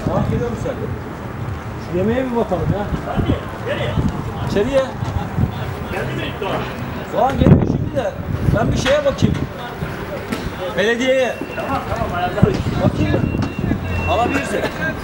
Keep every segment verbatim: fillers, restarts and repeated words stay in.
Tamam, geliyor musun sen? Şu yemeğe bir bakalım ya. Hadi, nereye? İçeriye. Geldi mi Doğan? Doğan geliyor şimdi de. Ben bir şeye bakayım. Belediyeye. Tamam tamam ayarlarız. Bakayım. Alabilirsin.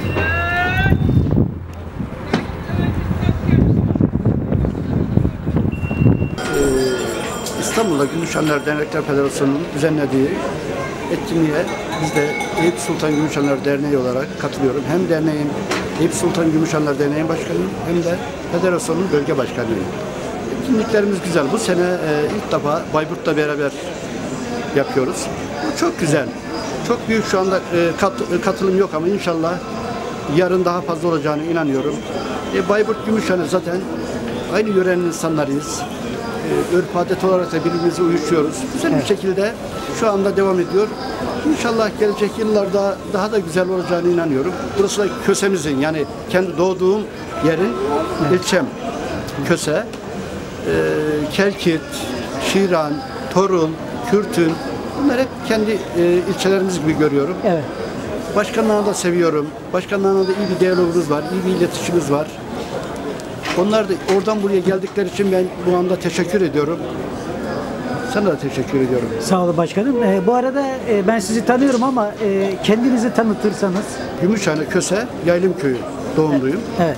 İstanbul'da Gümüşhaneler Dernekler Federasyonu'nun düzenlediği etkinliğe biz de Eyüp Sultan Gümüşhaneler Derneği olarak katılıyorum. Hem derneğin Eyüp Sultan Gümüşhaneler Derneği Başkanıyım hem de federasyonun bölge başkanıyım. Etkinliklerimiz güzel. Bu sene e, ilk defa Bayburt'la beraber yapıyoruz. Bu çok güzel. Çok büyük şu anda e, kat, e, katılım yok ama inşallah yarın daha fazla olacağını inanıyorum. E, Bayburt Gümüşhane zaten aynı yörenin insanlarıyız. E, örf adet olarak da birbirimize uyuşuyoruz. Güzel bir şekilde şu anda devam ediyor. İnşallah gelecek yıllarda daha da güzel olacağını inanıyorum. Burası da Köse'mizin, yani kendi doğduğum yerin ilçem Köse. E, Kelkit, Şiran, Torul, Kürtün, bunlar hep kendi e, ilçelerimiz gibi görüyorum. Evet. Başkanlarını da seviyorum. Başkanlarına da iyi bir diyalogumuz var, iyi bir iletişimimiz var. Onlar da oradan buraya geldikleri için ben bu anda teşekkür ediyorum. Sana da teşekkür ediyorum. Sağ olun başkanım. Ee, bu arada e, ben sizi tanıyorum ama e, kendinizi tanıtırsanız. Gümüşhane, Köse, Yaylımköyü doğumluyum. Evet.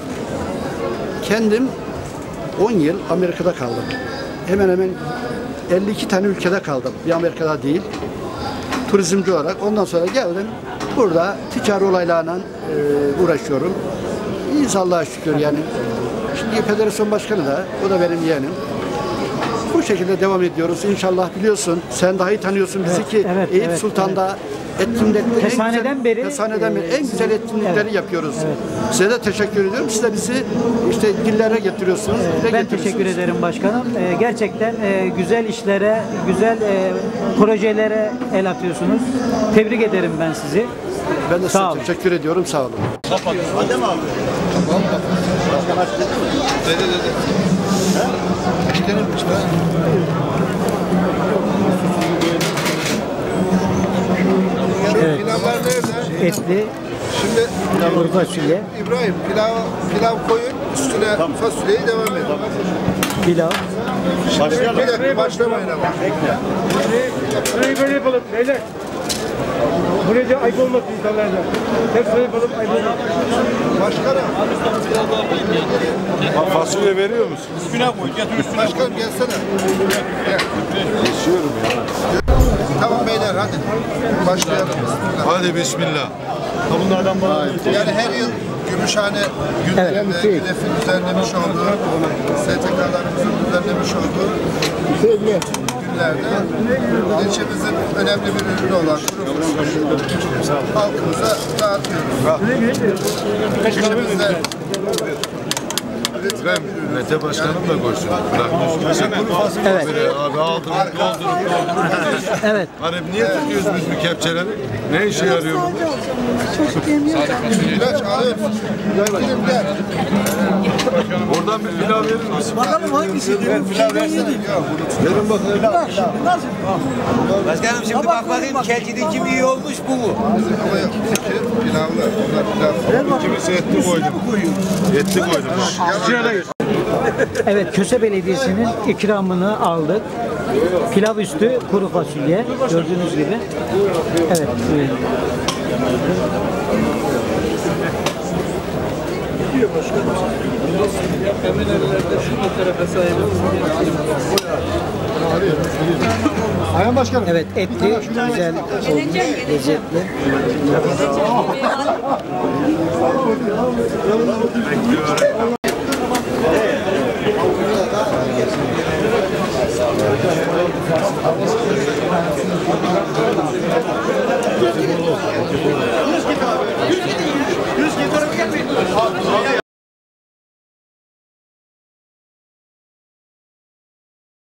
Kendim on yıl Amerika'da kaldım. Hemen hemen elli iki tane ülkede kaldım. Bir Amerika'da değil. Turizmci olarak. Ondan sonra geldim. Burada ticari olaylarla e, uğraşıyorum. İyiyiz Allah'a şükür yani. Şimdi federasyon başkanı da, o da benim yeğenim. Bu şekilde devam ediyoruz. İnşallah biliyorsun, sen daha iyi tanıyorsun bizi Evet, ki evet, Eyüp evet, Sultan'da etkinlikleri Kesaneden en güzel, beri, Kesaneden beri e, en güzel etkinlikleri evet, yapıyoruz. evet. Size de teşekkür ediyorum. Siz de bizi işte dillere getiriyorsunuz. dile Ben getiriyorsunuz. teşekkür ederim başkanım. Ee, gerçekten e, güzel işlere, güzel e, projelere el atıyorsunuz. Tebrik ederim ben sizi. Ben de Sağ olun. size teşekkür ediyorum. Sağ olun. Hadi mi abi? Başkan aç dedi mi? Dedi dedi. He? Gidelim işte. Evet. Pilavlar nerede? Etli, Şimdi kuru fasulye, İbrahim pilav pilav koyun üstüne fasulyeyi devam edin. pilav. Bir dakika başlamayın ama. Burayı böyle yapalım beyler. Buraya da ayıp olmasın insanlarda. Hep böyle yapalım ayıp olmasın. Başkanım. Fasulye veriyor musun? Üstüne koy. Getir üstüne. Başkanım gelsene. Gel. Geçiyorum ya. Tamam beyler hadi. Başlayalım. Hadi bismillah. Bunlardan bana. Yani her yıl Gümüşhane günlerinde Evet. GİDEF'in düzenlemiş olduğu, S T K'larımızın düzenlemiş olduğu günlerde ilçemizin önemli bir ürünü olan kuru fasulye halkımıza dağıtıyoruz. İçimizde üretilen bir ürün. Mete Başkanım da koysun. Bırakmış. Evet. Abi aldırıp doldurup doldurup. Evet. Hani niye tutuyoruz biz bu kepçeleri? Ne işe yarıyor bu? İlaç alıyoruz. Gel. Oradan bir pilav verir misin? Bakalım hangisi diyor? Pilav versene. Verin bakalım. Bak şimdi nasıl? Başkanım şimdi bak bakayım kelkinin kim iyi olmuş bu mu? Ama yok. İki pilavlar. Onlar pilav. Kimisi etli koydum. Etli koydum. Evet, Köse Belediyesi'nin ikramını aldık. Pilav üstü kuru fasulye gördüğünüz gibi. Evet. Buyurun. Ayhan Başkanım. Evet, etli, güzel, olmuş, lezzetli.